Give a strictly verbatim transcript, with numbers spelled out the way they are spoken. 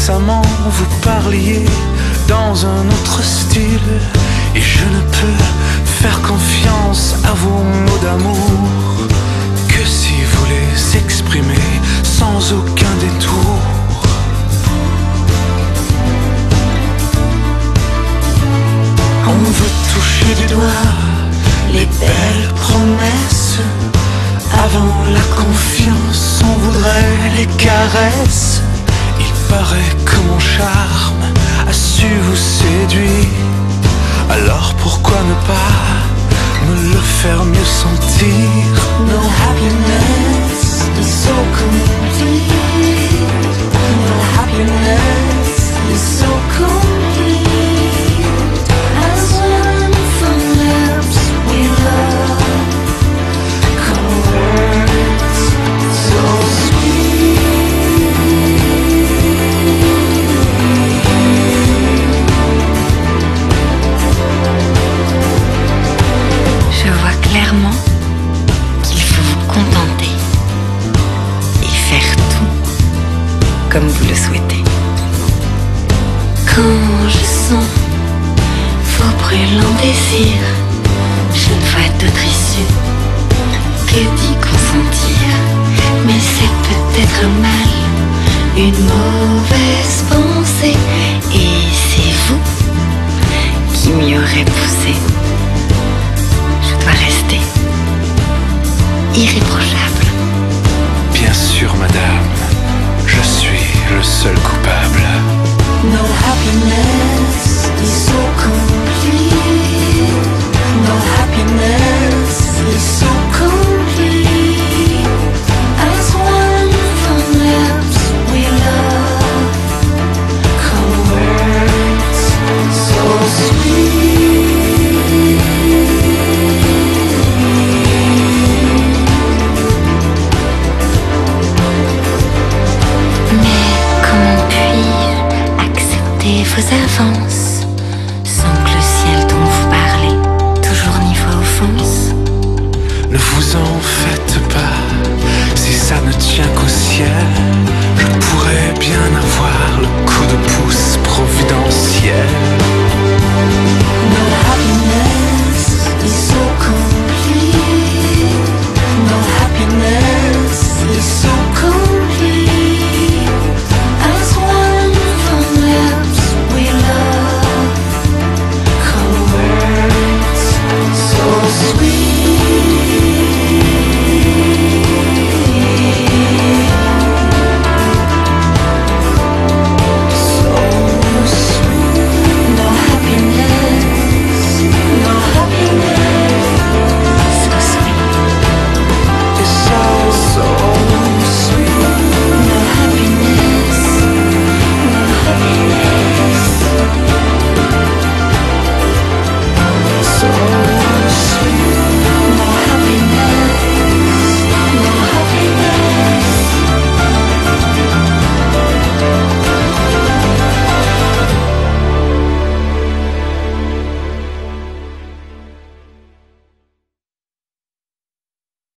récemment vous parliez dans un autre style, et je ne peux faire confiance à vos mots d'amour que si vous les exprimez sans aucun détour. On veut toucher du doigt les belles promesses. Avant la confiance, on voudrait les caresses. Il paraît que mon charme a su vous séduire. Alors pourquoi ne pas me le faire mieux sentir? No happiness is so complete. No happiness is so complete. As one from lips we love, come words so sweet. Je vois clairement qu'il faut vous contenter et faire tout comme vous le souhaitez. Quand je sens vos brûlants désirs, je ne vois d'autre issue que d'y consentir. Mais c'est peut-être un mal, une mauvaise pensée, et c'est vous qui m'y aurez poussé. Je dois rester irréprochable. Bien sûr, madame, je suis le seul coupable. No happiness is so complete. No happiness is so complete. As one from lips we love, come words so sweet. Vos avances, sans que le ciel dont vous parlez toujours n'y voit offense. Ne vous en faites pas, si ça ne tient qu'au ciel, je pourrais bien avoir le coup de pouce providentiel.